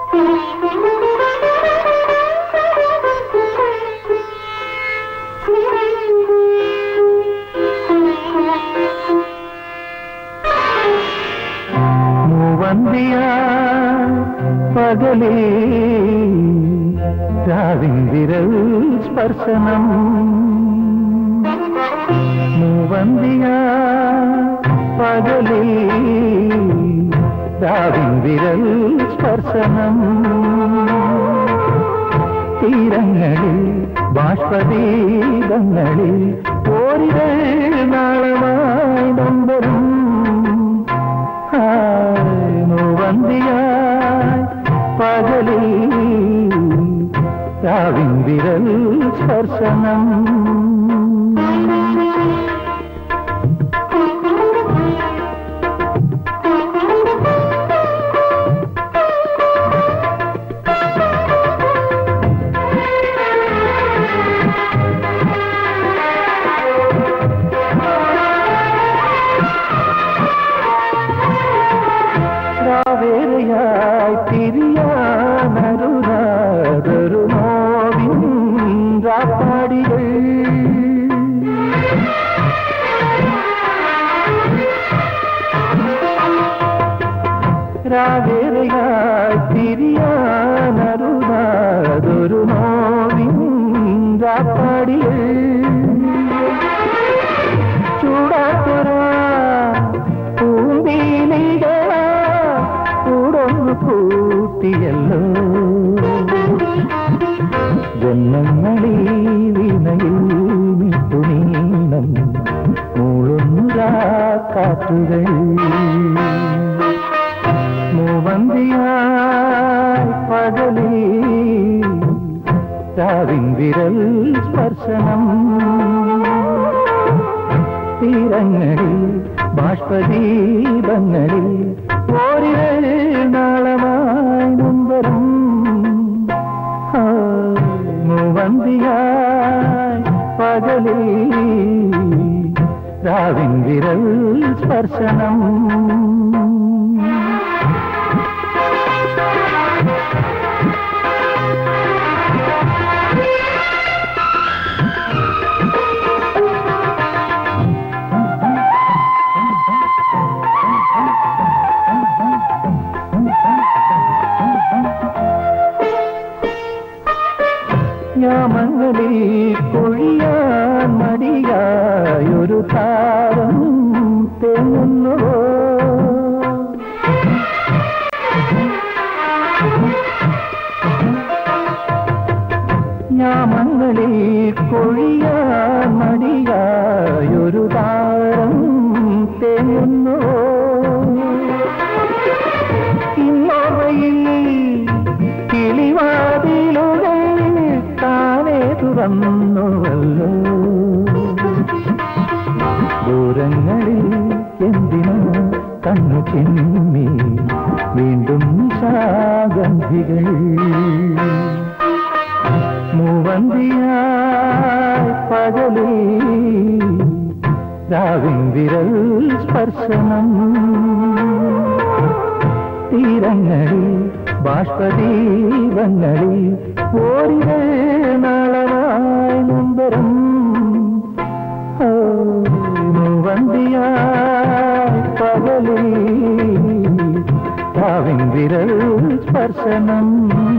മൂവന്തിയ പകലേ രാവിന്ദിരൽ സ്പർശനം മൂവന്തിയ പകലേ രാവിന്ദിരൽ സ്പർശനം തീരങ്ങളിൽ ബാഷ്പദീപങ്ങളിൽ ഓരിരൾ നാളമായി നൊമ്പരും മൂവന്തിയായി പകലിൽ രാവിന്ദിരൽ സ്പർശനം വേറെയായി തിരിയാനരുതാതൊരു നോവിൻ രാപ്പാടികൾ രാവേറെയായി തിരിയാനരുതാതൊരു നോവിൻ രാപ്പാടികൾ ചൂടാത്തൊരാ പൂന്തീലികള കൂട്ടിയല്ലോ ജന്മങ്ങളിൽ വിനയിൽ നിട്ടുനീണം മൂളുന്നുരാ കാറ്റുകൾ മൂവന്തിയായി പകലേ രാവിന്ദിരൽ സ്പർശനം തീരങ്ങളിൽ ബാഷ്പദീപങ്ങളിൽ ഓരിരൾ നാളമായി നൊമ്പരും മൂവന്തിയായി പകലേ രാവിന്ദിരൽ സ്പർശനം യാമങ്ങളിൽ കൊഴിയാൻ മടിയായൊരു താരം തെങ്ങുന്നുവോ യാമങ്ങളിൽ കൊഴിയാൻ മടിയായൊരു താരം തെങ്ങുന്നുവോ ഇന്നോവയിൽ കിളിവാതിലുകൾ താനേ തുറന്നുവല്ലോ ദൂരങ്ങളിൽ എന്തിനോ കണ്ണു ചിമ്മി വീണ്ടും നിശാഗന്ധികൾ മൂവന്തിയായി പകലേ രാവിന്ദിരൽ സ്പർശനം തീരങ്ങളിൽ ബാഷ്പദീപങ്ങളിൽ ഓരിരൾ നാളമായി നൊമ്പരും മൂവന്തിയായി പകലേ രാവിന്ദിരൽ സ്പർശനം